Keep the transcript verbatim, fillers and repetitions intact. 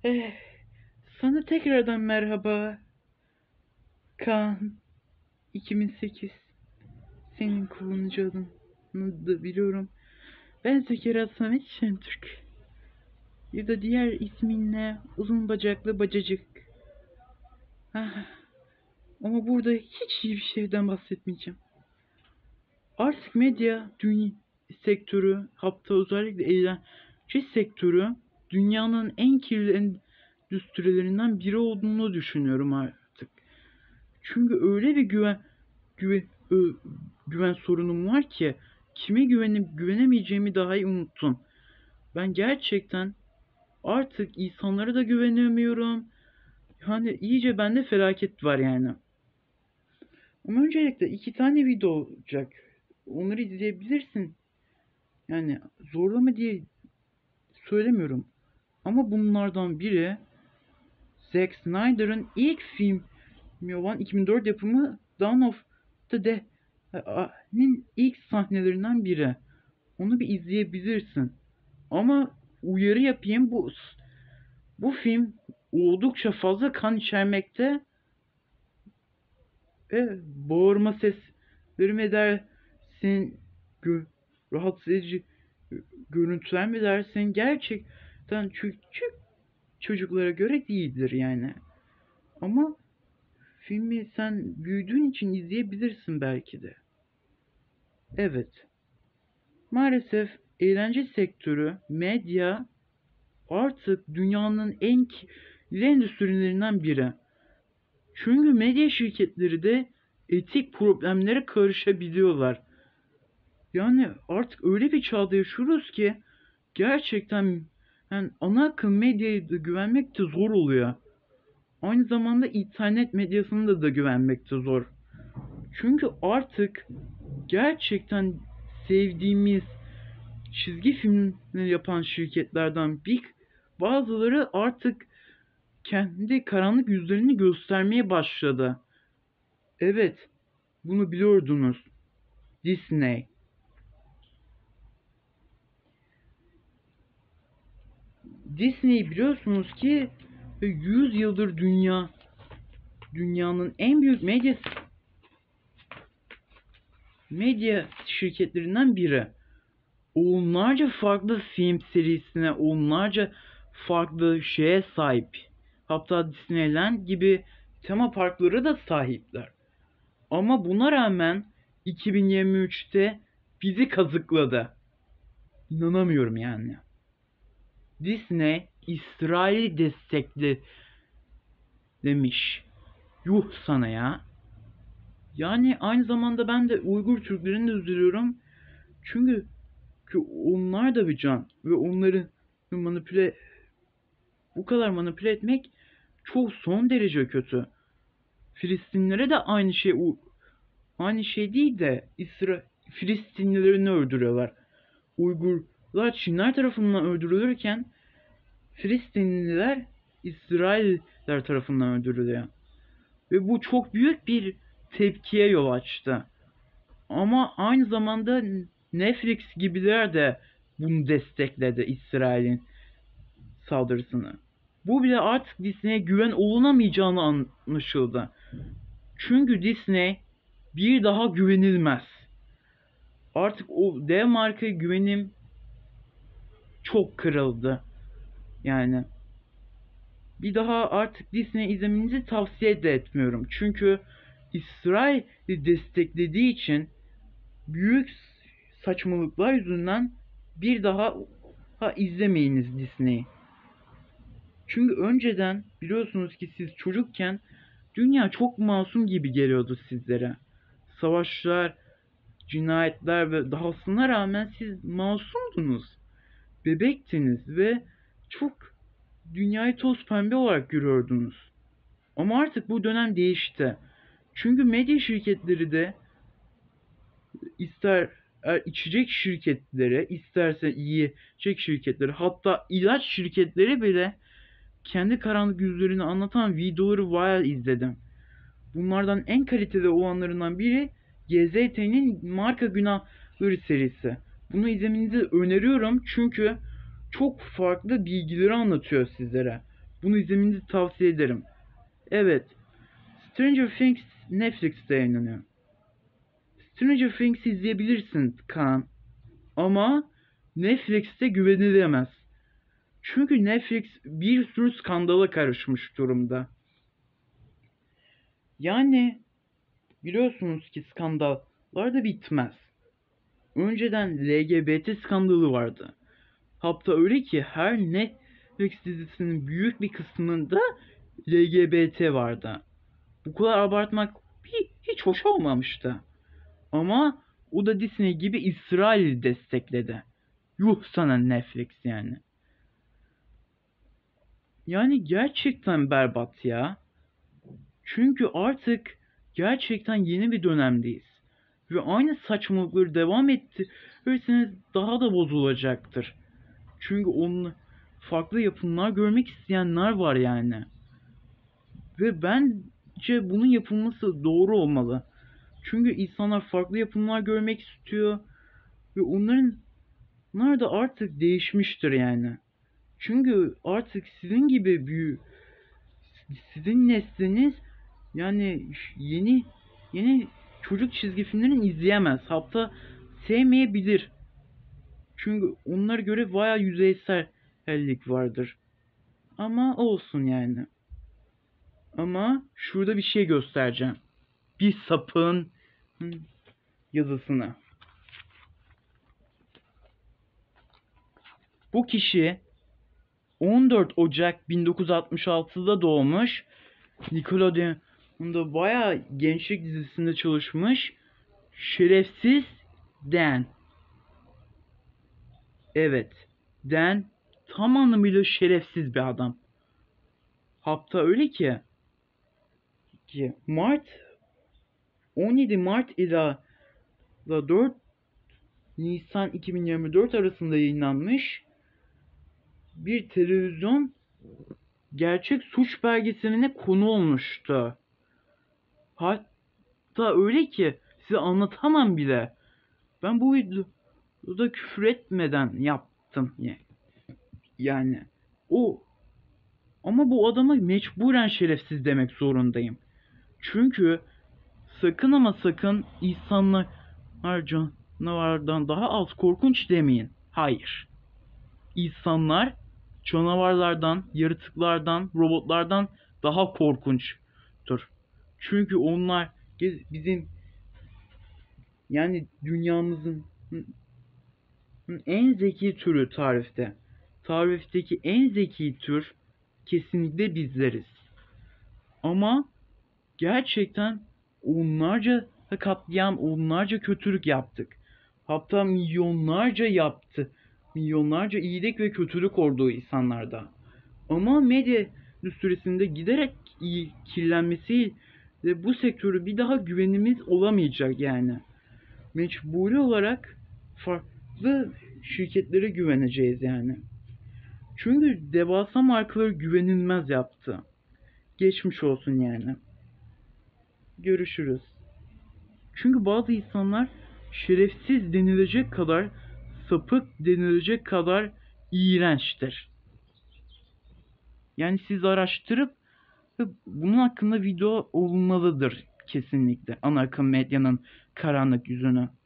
Eh, Sana tekrardan merhaba. Kaan iki bin sekiz. Senin kullanıcı adını da biliyorum. Ben Zekeriya Samet Şentürk. Ya da diğer isminle uzun bacaklı bacacık. Ah, ama burada hiç iyi bir şeyden bahsetmeyeceğim. Artık medya dünya sektörü, hatta özellikle eğlence sektörü dünyanın en kirli endüstrilerinden biri olduğunu düşünüyorum artık. Çünkü öyle bir güven güven, ö- güven sorunum var ki kime güvenip güvenemeyeceğimi dahi unuttum. Ben gerçekten artık insanlara da güvenemiyorum. Yani iyice bende felaket var yani. Ama öncelikle iki tane video olacak. Onları izleyebilirsin. Yani zorlama diye söylemiyorum. Ama bunlardan biri Zack Snyder'ın ilk filmi olan iki bin dört yapımı Dawn of the Dead'nin ilk sahnelerinden biri. Onu bir izleyebilirsin. Ama uyarı yapayım, bu bu film oldukça fazla kan içermekte ve bağırma sesleri mi dersin, gö rahatsız edici görüntüler mi dersin, gerçekten küçük çocuklara göre değildir yani. Ama filmi sen büyüdüğün için izleyebilirsin belki de. Evet. Maalesef eğlence sektörü, medya artık dünyanın en kirli endüstrilerinden biri. Çünkü medya şirketleri de etik problemlere karışabiliyorlar. Yani artık öyle bir çağda yaşıyoruz ki gerçekten yani ana akım medyaya da güvenmek de zor oluyor. Aynı zamanda internet medyasına da, da güvenmek de zor. Çünkü artık gerçekten sevdiğimiz çizgi filmleri yapan şirketlerden bir bazıları artık kendi karanlık yüzlerini göstermeye başladı. Evet, bunu biliyordunuz. Disney. Disney biliyorsunuz ki yüz yıldır dünya dünyanın en büyük medya medya şirketlerinden biri. Onlarca farklı film serisine, onlarca farklı şeye sahip. Hatta Disneyland gibi tema parkları da sahipler. Ama buna rağmen iki bin yirmi üçte bizi kazıkladı. İnanamıyorum yani. Disney İsrail'i destekli demiş. Yuh sana ya. Yani aynı zamanda ben de Uygur Türklerini de üzülüyorum. Çünkü ki onlar da bir can ve onları manipüle bu kadar manipüle etmek çok son derece kötü. Filistinlere de aynı şey aynı şey değil de İsra Filistinlilerini öldürüyorlar. Uygurlar Çinler tarafından öldürülürken Filistinliler İsrailler tarafından öldürülüyor. Ve bu çok büyük bir tepkiye yol açtı. Ama aynı zamanda Netflix gibiler de bunu destekledi, İsrail'in saldırısını. Bu bile artık Disney'e güven olunamayacağını anlaşıldı. Çünkü Disney bir daha güvenilmez. Artık o dev markaya güvenim çok kırıldı. Yani bir daha artık Disney izlemenizi tavsiye de etmiyorum. Çünkü İsrail'i desteklediği için büyük saçmalıklar yüzünden bir daha ha izlemeyiniz Disney'i. Çünkü önceden biliyorsunuz ki siz çocukken dünya çok masum gibi geliyordu sizlere. Savaşlar, cinayetler ve dahasına rağmen siz masumdunuz. Bebektiniz ve çok dünyayı toz pembe olarak görüyordunuz. Ama artık bu dönem değişti. Çünkü medya şirketleri de ister er, içecek şirketleri, isterse yiyecek şirketleri, hatta ilaç şirketleri bile kendi karanlık yüzlerini anlatan videoları viral izledim. Bunlardan en kaliteli olanlarından biri G Z T'nin Marka Günahları serisi. Bunu izlemenizi öneriyorum çünkü çok farklı bilgileri anlatıyor sizlere. Bunu izlemenizi tavsiye ederim. Evet. Stranger Things Netflix'te yayınlanıyor. Stranger Things izleyebilirsin Kaan. Ama Netflix'te güvenilemez. Çünkü Netflix bir sürü skandala karışmış durumda. Yani biliyorsunuz ki skandallar da bitmez. Önceden L G B T skandalı vardı. Hatta öyle ki her Netflix dizisinin büyük bir kısmında L G B T vardı. Bu kadar abartmak hiç hoş olmamıştı. Ama o da Disney gibi İsrail'i destekledi. Yuh sana Netflix yani. Yani gerçekten berbat ya. Çünkü artık gerçekten yeni bir dönemdeyiz. Ve aynı saçmalıkları devam ettirirseniz daha da bozulacaktır. Çünkü onun farklı yapımlar görmek isteyenler var yani. Ve bence bunun yapılması doğru olmalı. Çünkü insanlar farklı yapımlar görmek istiyor. Ve onların onlar da artık değişmiştir yani. Çünkü artık sizin gibi büyü sizin nesliniz yani yeni yeni çocuk çizgi filmlerini izleyemez. Hatta sevmeyebilir. Çünkü onlara göre bayağı yüzeysellik vardır. Ama olsun yani. Ama şurada bir şey göstereceğim. Bir sapığın yazısını. Bu kişi on dört Ocak bin dokuz yüz altmış altıda doğmuş. Nickelodeon'da bayağı gençlik dizisinde çalışmış. Şerefsiz Dan. Evet. Dan tam anlamıyla şerefsiz bir adam. Hatta öyle ki ki Mart on yedi Mart ila dört Nisan iki bin yirmi dört arasında yayınlanmış bir televizyon gerçek suç belgeseline konu olmuştu. Hatta öyle ki size anlatamam bile. Ben bu videoda küfür etmeden yaptım. Yani o ama bu adama mecburen şerefsiz demek zorundayım. Çünkü sakın ama sakın insanlar canavardan daha az korkunç demeyin. Hayır. İnsanlar canavarlardan, yaratıklardan, robotlardan daha korkunçtur. Çünkü onlar bizim yani dünyamızın en zeki türü tarifte. Tarifteki en zeki tür kesinlikle bizleriz. Ama gerçekten onlarca katliam, onlarca kötülük yaptık. Hatta milyonlarca yaptı. Milyonlarca iyilik ve kötülük olduğu insanlarda. Ama medya endüstrisinde giderek iyi kirlenmesiyle bu sektörü bir daha güvenimiz olamayacak yani. Mecburi olarak farklı şirketlere güveneceğiz yani. Çünkü devasa markaları güvenilmez yaptı. Geçmiş olsun yani. Görüşürüz. Çünkü bazı insanlar şerefsiz denilecek kadar, sapık denilecek kadar iğrençtir. Yani siz araştırıp bunun hakkında video olmalıdır kesinlikle. Ana akım medyanın karanlık yüzünü.